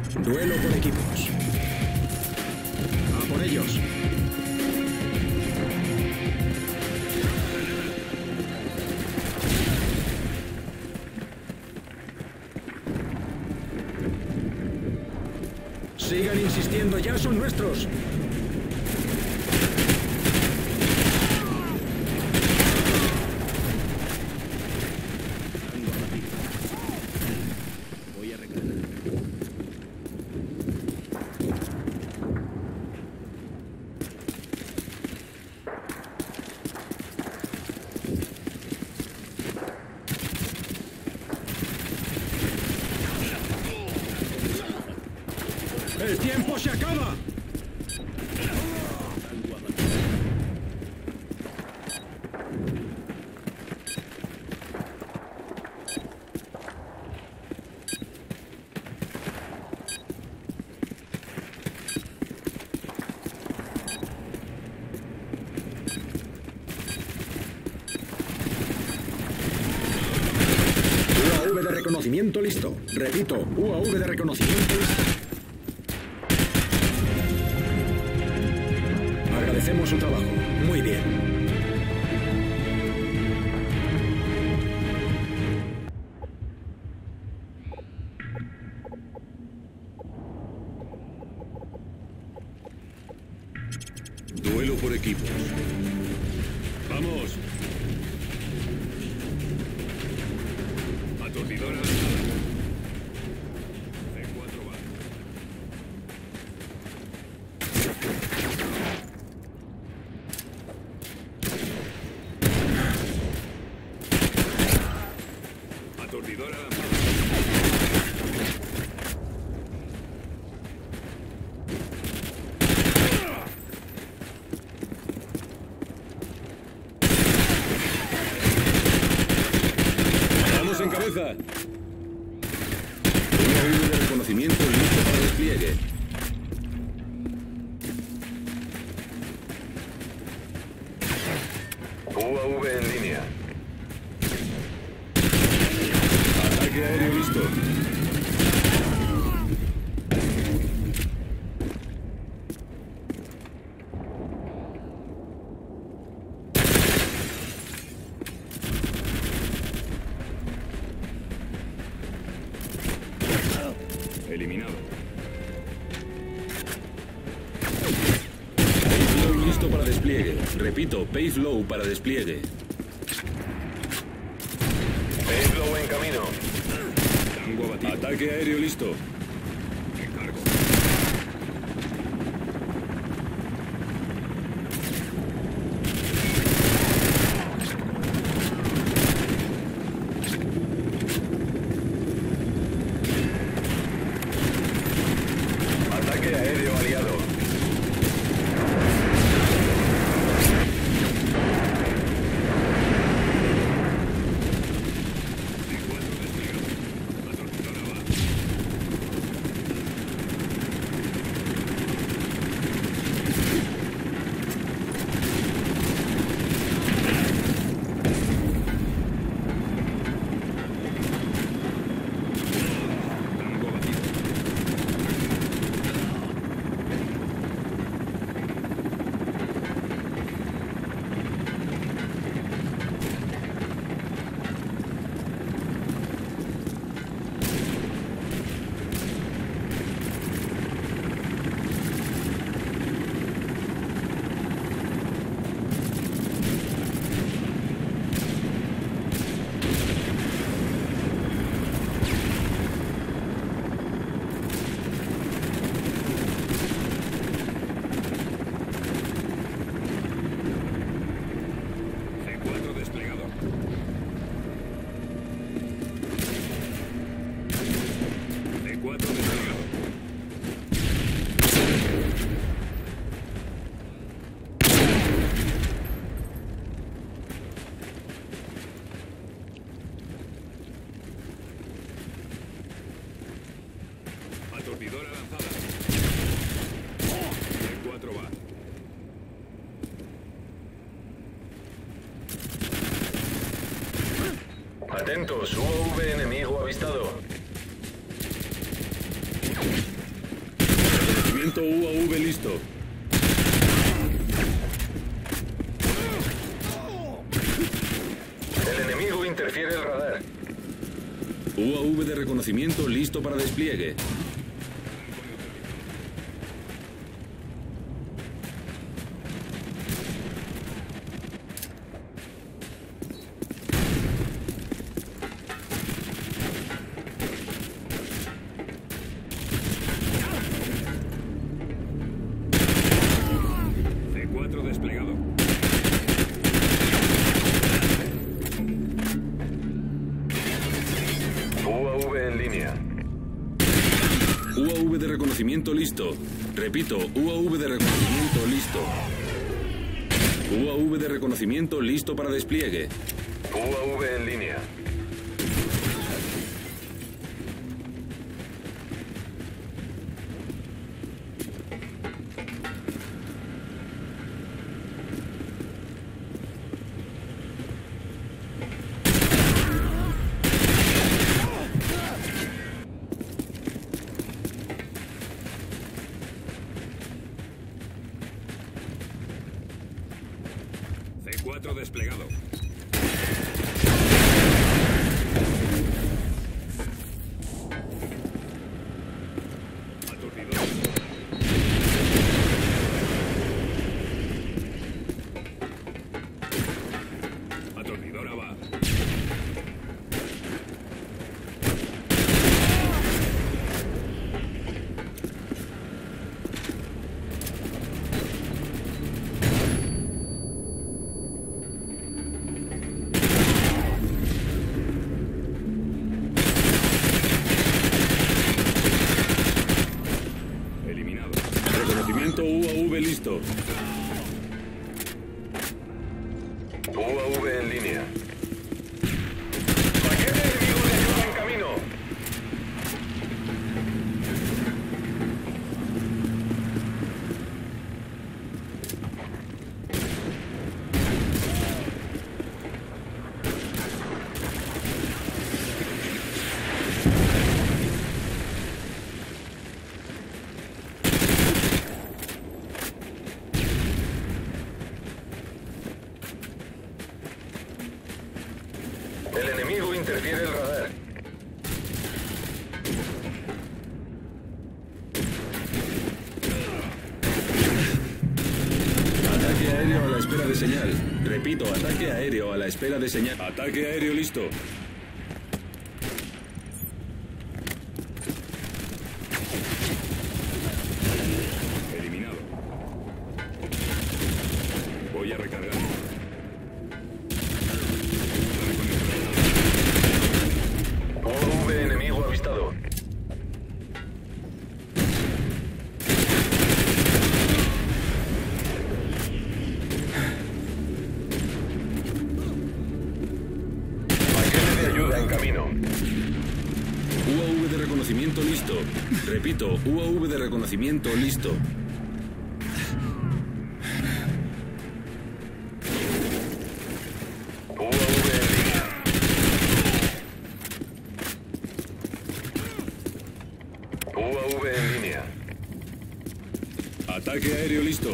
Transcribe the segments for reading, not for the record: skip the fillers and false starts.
Duelo por equipos. A por ellos. Sigan insistiendo, ya son nuestros. Voy a recargar. ¡El tiempo se acaba! UAV de reconocimiento listo. Repito, UAV de reconocimiento listo. Agradecemos su trabajo. Muy bien. Duelo por equipos. ¡Vamos! Aturdidora lanzada. C4 va. Aturdidora lanzada. ¡Vamos en cabeza! UAV de reconocimiento listo para despliegue. UAV en línea. Ataque aéreo listo. Eliminado. Payflow listo para despliegue. Repito, Payflow para despliegue. Payflow en camino. Tango abatido. Ataque aéreo listo. Recargo. Ataque aéreo aliado. Aturdidora lanzada. C4 va. Atentos, UAV enemigo avistado. Reconocimiento UAV listo. El enemigo interfiere el radar. UAV de reconocimiento listo para despliegue. C4 desplegado. UAV en línea. UAV de reconocimiento listo. Repito, UAV de reconocimiento listo. UAV de reconocimiento listo para despliegue. UAV en línea. C4 desplegado. Aturdidor. Aturdidora va. Eliminado. Reconocimiento UAV listo. UAV en línea. Paquete enemigo de ayuda en camino. El enemigo interfiere el radar. Ataque aéreo a la espera de señal. Repito, ataque aéreo a la espera de señal. Ataque aéreo listo. Eliminado. Voy a recargar. UAV enemigo avistado. Paquete de ayuda en camino. UAV de reconocimiento listo. Repito, UAV de reconocimiento listo. UAV en línea. UAV en línea. Ataque aéreo listo.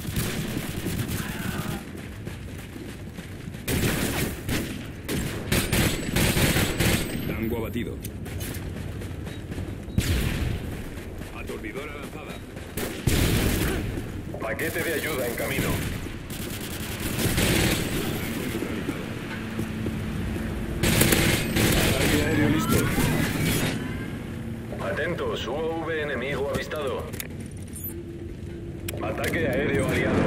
Tango abatido. Aturdidora lanzada. Paquete de ayuda en camino. Ataque aéreo listo. Atentos, UAV enemigo avistado. Ataque aéreo aliado.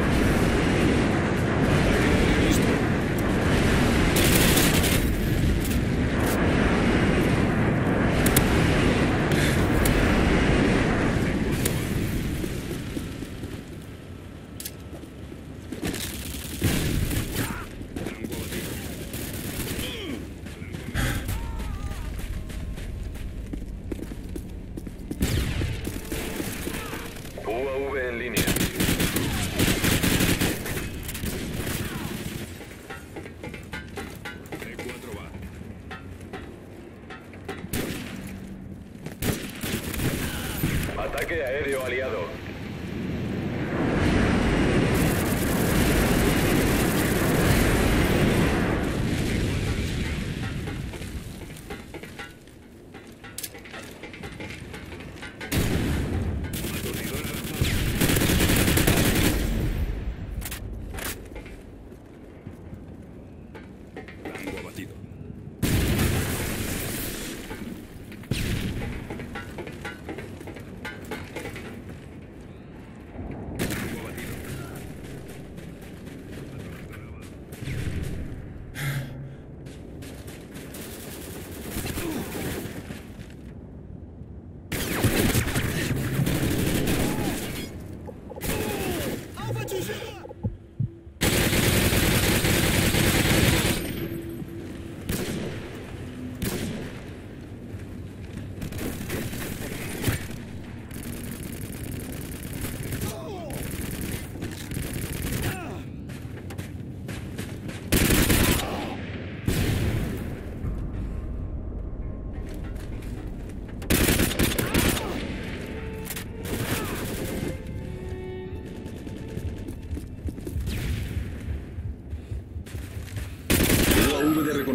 Listo. Tango abatido. UAV en línea. C4 va. Ataque aéreo aliado.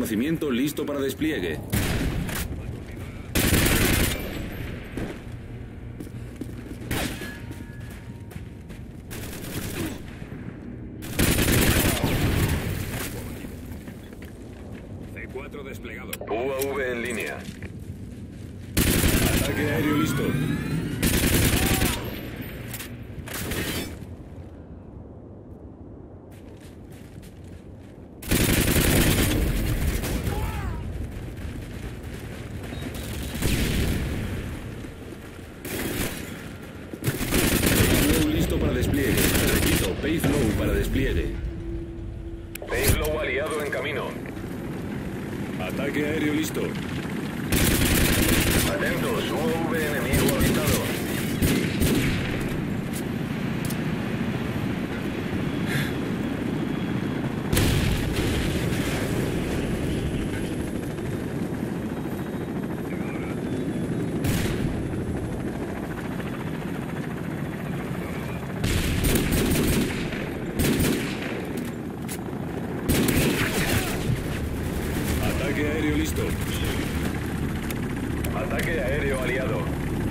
reconocimiento listo para despliegue. C4 desplegado. UAV en línea. Ataque aéreo listo. Payload listo para despliegue. Repito, payload para despliegue. Payload aliado en camino. Ataque aéreo listo. Atentos, UAV enemigo avistado. Ataque aéreo listo. Ataque aéreo aliado.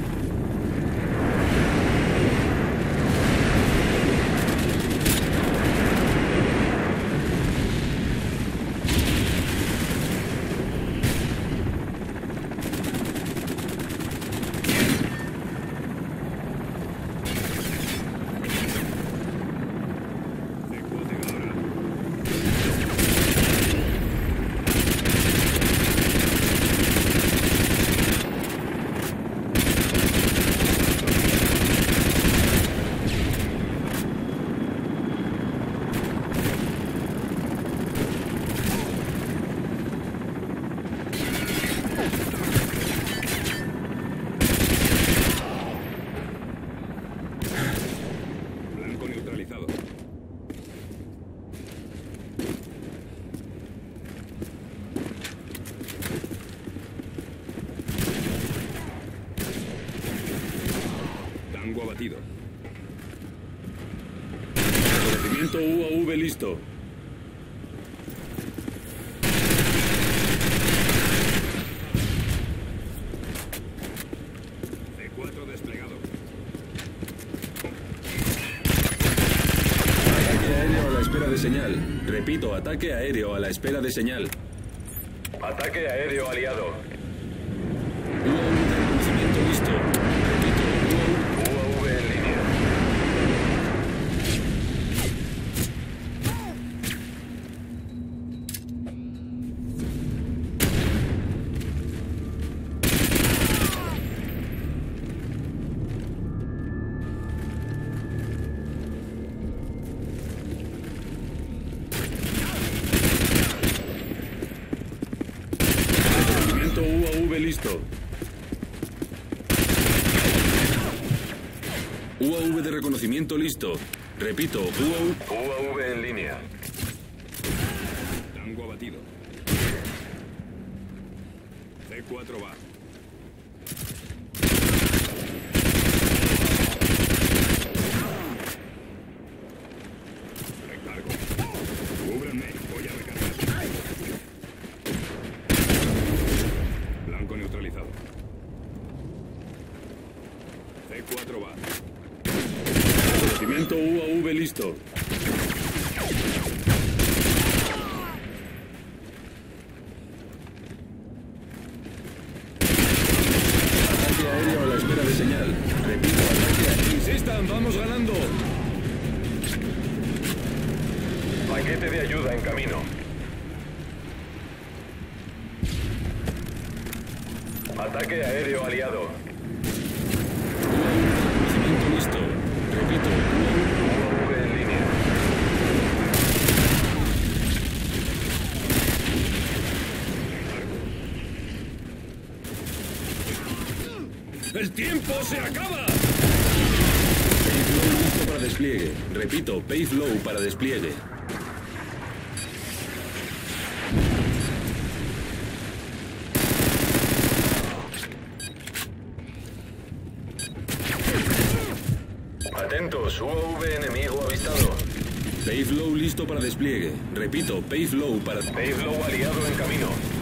Blanco neutralizado. Tango abatido. Reconocimiento UAV listo. C4 desplegado. Ataque aéreo a la espera de señal. Repito, ataque aéreo a la espera de señal. Ataque aéreo aliado. UAV de reconocimiento listo. Repito, UAV en línea. reconocimiento UAV listo. UAV de reconocimiento listo. Repito, UAV. UAV en línea. Tango abatido. C4 va. Recargo. Cúbranme. Voy a recargar. Blanco neutralizado. C4 va. Reconocimiento UAV listo. Ataque aéreo a la espera de señal. Repito, ataque aéreo. Insistan, vamos ganando. Paquete de ayuda en camino. Ataque aéreo aliado. Reconocimiento listo. Repito, UAV en línea. ¡el tiempo se acaba! Payload listo para despliegue. Repito, payload para despliegue. Atentos, UAV enemigo avistado. Payflow listo para despliegue. Repito, Payflow para... Payflow aliado en camino.